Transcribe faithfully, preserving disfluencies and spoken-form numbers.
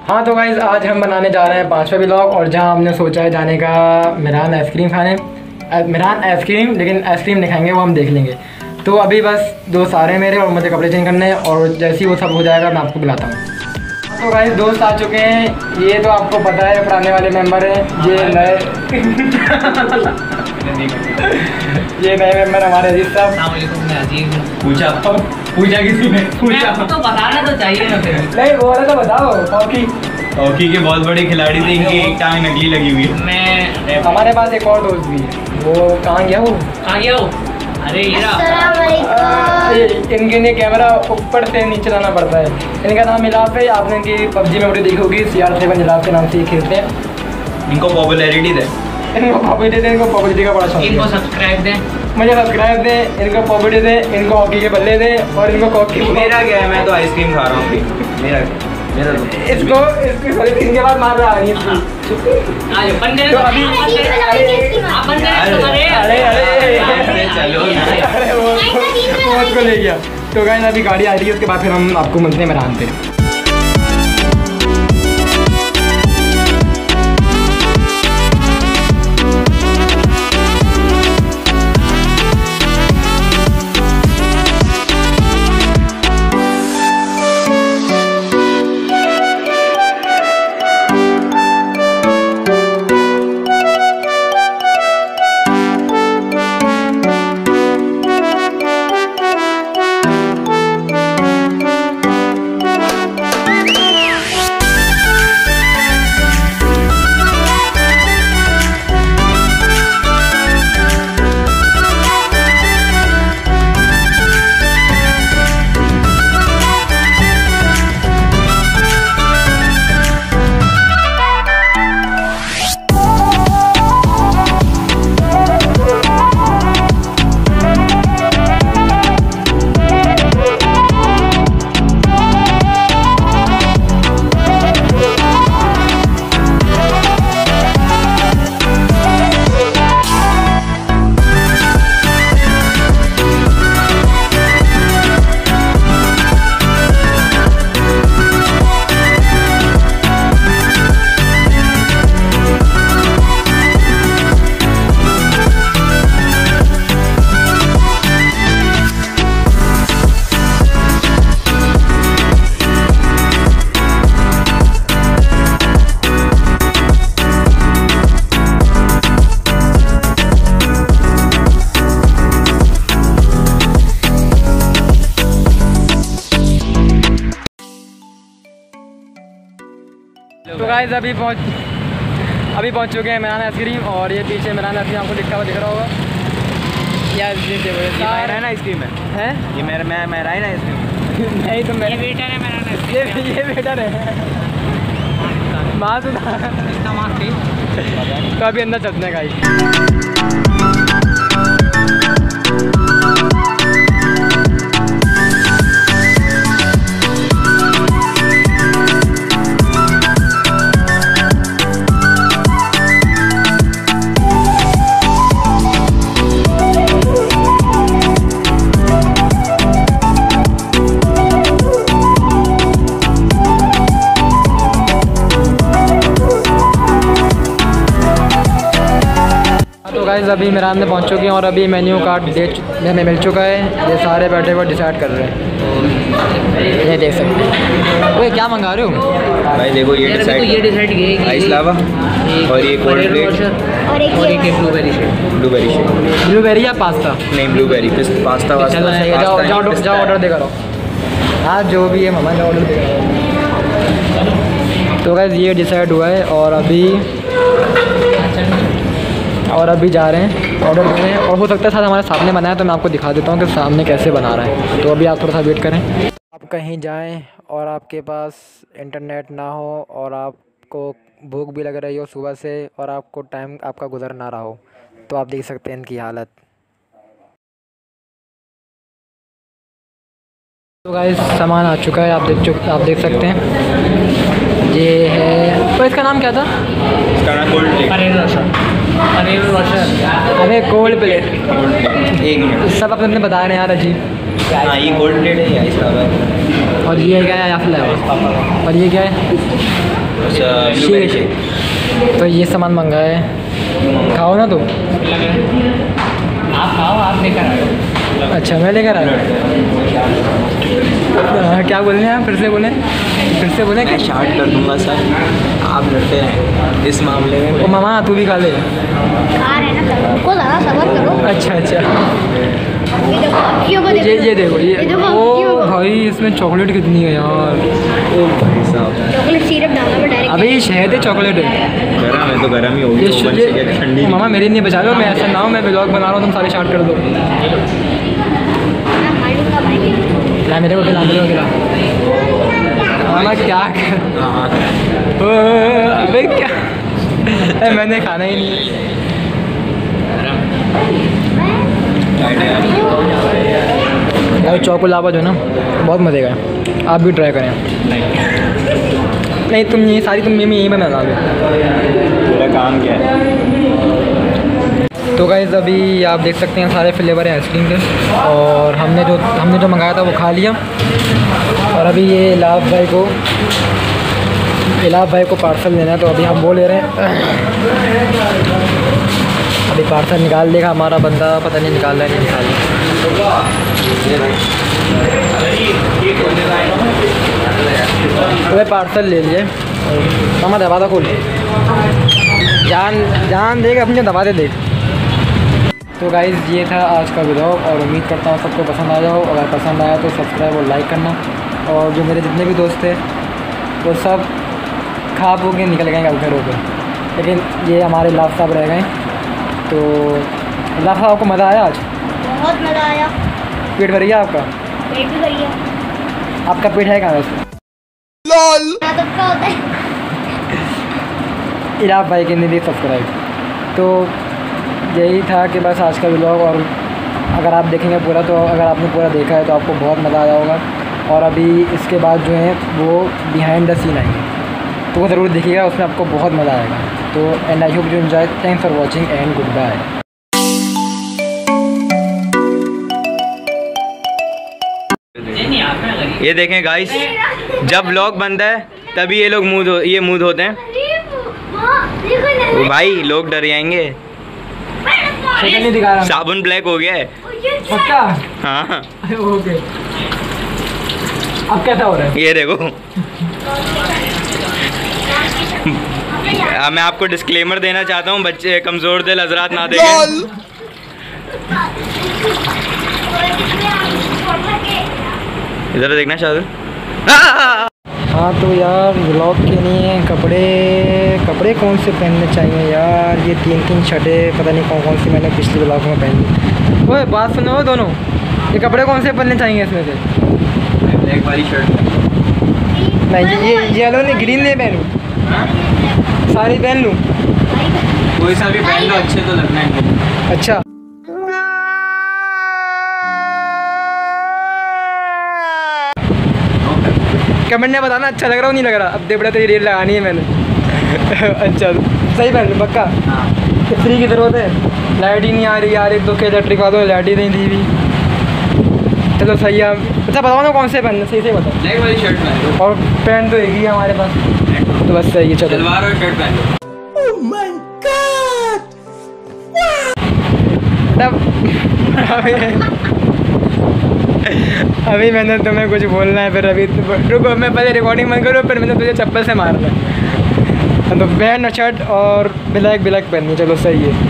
हाँ तो गाइस आज हम बनाने जा रहे हैं पाँचवा व्लॉग और जहाँ हमने सोचा है जाने का मेहरान आइसक्रीम खाने। मेहरान आइसक्रीम, लेकिन आइसक्रीम नहीं खाएंगे, वो हम देख लेंगे। तो अभी बस दोस्त आ रहे हैं मेरे और मुझे कपड़े चेंज करने हैं और जैसे ही वो सब हो जाएगा मैं आपको बुलाता हूँ। तो गाइस दोस्त आ चुके हैं, ये तो आपको पता है पुराने वाले मेंबर हैं, ये नए ये नए मेंबर हमारे अजीज साहब। पूछा पूछा किसी ने पूछा तो बताना तो चाहिए ना। फिर नहीं वो वाला तो बताओ। हॉकी हॉकी के बहुत बड़े खिलाड़ी थे, इनकी एक टांग नकली लगी हुई है। मैं हमारे पास एक और दोस्त भी है, वो कहाँ गया वो कहाँ गया वो? अरे इनके लिए कैमरा ऊपर से नीचे लाना पड़ता है। इनका नाम इलाफ है, आपने इनकी पबजी में वीडियो देखी होगी, सी आर सेवन इलाफ के नाम से ये खेलते हैं। इनको पॉपुलैरिटी दे इनको पॉपुलरिटी दे, इनको पॉपुलरिटी का बड़ा शौक है। इनको सब्सक्राइब दें, मुझे सब्सक्राइब दें, इनको पॉपुलरिटी दें, इनको हॉकी के बल्ले दें और इनको कॉकी। मेरा क्या है, मैं तो आइसक्रीम खा रहा हूँ। मेरा मेरा इसको इसकी सारी तीन के बाद मार रहा है। आज बंद करें तो अभी आप बंद करें तो अरे अरे अरे चलो अरे वो वो उसको ले गया। तो गाइस अभी गाड़ी आ रही है, उसके बाद फिर हम आपको मिलते हैं मेहरान पे। तो गाइस अभी पहुंच अभी पहुंच चुके हैं मेहरान आइसक्रीम और ये पीछे मेहरान आइसक्रीम आपको दिखा हुआ दिख रहा होगा। ये आइसक्रीम देखो, ये मेहरान आइसक्रीम है हैं? ये मेरा मैं मेहरान आइसक्रीम नहीं तो मेरा वेटर है मेरा। ये ये वेटर है माँ सुना। तो अभी अंदर चलते हैं गाइस। गाइस अभी मेहरान में पहुंच चुके हैं और अभी मेन्यू कार्ड डेट हमें मिल चुका है। ये सारे बैठे हुए डिसाइड कर रहे हैं, ये देख सकते हैं। वो क्या मंगा रहे हो भाई? देखो ये डिसाइड ये डिसाइड किया है आइस लावा और ये कोल्ड प्लेट और एक ब्लूबेरी शेक। ब्लूबेरी शेक ब्लूबेरी या पास्ता? नहीं ब्लूबेरी, पास्ता वास्ता जाओ जाओ जाओ ऑर्डर दे करो। हाँ जो भी है मामा ने ऑर्डर दे। तो गाइस ये डिसाइड हुआ है और अभी और अभी जा रहे हैं ऑर्डर कर रहे हैं और हो सकता है साथ हमारे सामने बनाया तो मैं आपको दिखा देता हूँ कि सामने कैसे बना रहा है। तो अभी आप थोड़ा सा वेट करें। आप कहीं जाएं और आपके पास इंटरनेट ना हो और आपको भूख भी लग रही हो सुबह से और आपको टाइम आपका गुजर ना रहा हो, तो आप देख सकते हैं इनकी हालत। तो गाइस सामान आ चुका है, आप देख चुक आप देख सकते हैं ये है। तो इसका नाम क्या था? इसका नाम कोल्ड प्लेट। पनीर रोशन पनीर रोशन अरे कोल्ड प्लेट। एक मिनट, सब अपने अपने बता रहे हैं यार अजीब। हाँ ये कोल्ड प्लेट है, आइस लावा है। और ये क्या है? या फ्लेवर। और ये क्या है? शेक तो ये सामान मंगाया है, खाओ ना तुम। आप खाओ, आप लेकर आए। अच्छा मैं लेकर आया। क्या बोलने हैं आप, फिर से बोलें, फिर से बोलें। मैं शार्ट कर दूंगा सर, आप लड़ते हैं इस मामले में। ओ मामा तू भी खा ले। खा रहे ना सर, को ज़्यादा सबर करो। अच्छा अच्छा ये देखो अक्कियों को देखो। ये ये देखो ये, ये देखो ओ अक्कियों को। भाई इसमें चॉकलेट कितनी है यार। ओ भाई साहब, चॉकलेट सिरप डालना मैं डायरेक्ट। अबे ये शहद है चॉकलेट है। गरम है तो गरम ही होगी, ये ओवन से क्या ठंडी। मामा मेरी नहीं बचा लो, मैं ऐसा ना हो मैं ब्लॉग बना रहा हूँ तुम सारे शार्ट कर दो। मैं खा लूँगा भाई। ला मेरे को खिला, मेरे को खिला। मामा क्या कर, हाँ ओ, अबे क्या ए, मैंने खाना ही नहीं है। यार चौको लावा जो ना बहुत मज़े का है, आप भी ट्राई करें। नहीं तुम ये सारी तुम मैं यहीं पर बना लो। मेरा काम क्या है? तो गाइस अभी आप देख सकते हैं सारे फ्लेवर हैं आइसक्रीम के, और हमने जो हमने जो मंगाया था वो खा लिया। और अभी ये इलाफ भाई को इलाफ भाई को पार्सल लेना है, तो अभी हम वो ले रहे हैं। अभी पार्सल निकाल देगा हमारा बंदा, पता नहीं निकाल रहा है नहीं निकाल रहा। तो पार्सल ले लिए। मामा दबा दो खोल, जान जान देगा अपनी दबा दे देख। तो गाइज़ ये था आज का व्लॉग, और उम्मीद करता हूँ सबको पसंद आ जाओ। अगर पसंद आया तो सब्सक्राइब और लाइक करना। और जो मेरे जितने भी दोस्त थे वो सब खा पू के निकल गए घरों पे, लेकिन ये हमारे इलाफ साहब रह गए। तो इलाफ साहब आपको मज़ा आया आज? बहुत मज़ा आया। पेट भर गया आपका? पेट भी भर गया। आपका पेट है कहाँ वैसे? क्या तो क्या होता है? इलाफ भाई के लिए सब्सक्राइब। तो यही था कि बस आज का व्लॉग, और अगर आप देखेंगे पूरा तो अगर आपने पूरा देखा है तो आपको बहुत मज़ा आया होगा। और अभी इसके बाद जो है वो बिहाइंड द सीन आएंगे, तो वो ज़रूर देखिएगा, उसमें आपको बहुत मज़ा आएगा। तो and I hope you enjoy. Thanks for watching and good bye. ये देखें गाइस, जब व्लॉग बनता है तभी ये लोग मूड हो, ये मूड होते हैं। ओ भाई लोग डर जाएंगे। शक्ल नहीं दिखा रहा। साबुन ब्लैक हो गया है। पक्का? हाँ ओके। अब कैसा हो रहा है? ये देखो। आ, मैं आपको डिस्क्लेमर देना चाहता हूँ, बच्चे कमज़ोर दिल हजरात ना देखें। इधर देखना शायद। हाँ तो यार व्लॉग के लिए कपड़े कपड़े कौन से पहनने चाहिए यार? ये तीन तीन शर्टें पता नहीं कौन कौन सी मैंने पिछले व्लॉग में पहनी। ओए बात सुनो दोनों, ये कपड़े कौन से पहनने चाहिए इसमें से? ब्लैक वाली शर्ट नहीं ये येलो नहीं ग्रीन नहीं पहनूँ, सारी पहन लूँ? कोई सा भी पहन लो, अच्छे तो लगना है। अच्छा कमेंट में बताना अच्छा लग रहा हो नहीं लग रहा। अब देख बड़ा तो ये रेल लगानी है मैंने। अच्छा सही पहन लूँ पक्का? फ्री की ज़रूरत है, लाइट ही नहीं आ रही यार। एक तो क्या इलेक्ट्रिक वालों लाइट ही नहीं दी हुई। चलो सही है। अच्छा बताओ ना कौन से पहनना, सही से बताओ। ब्लैक वाली शर्ट पहन लो, और पैंट तो एक ही है हमारे पास, तो बस सही है। चलो सलवार और शर्ट पहन लो। अभी मैंने तुम्हें कुछ बोलना है, फिर अभी रुको मैं पहले रिकॉर्डिंग बंद करूँ, फिर मैंने तुझे चप्पल से मारना है। तो पैंट और शर्ट और ब्लैक ब्लैक पहननी। चलो सही है।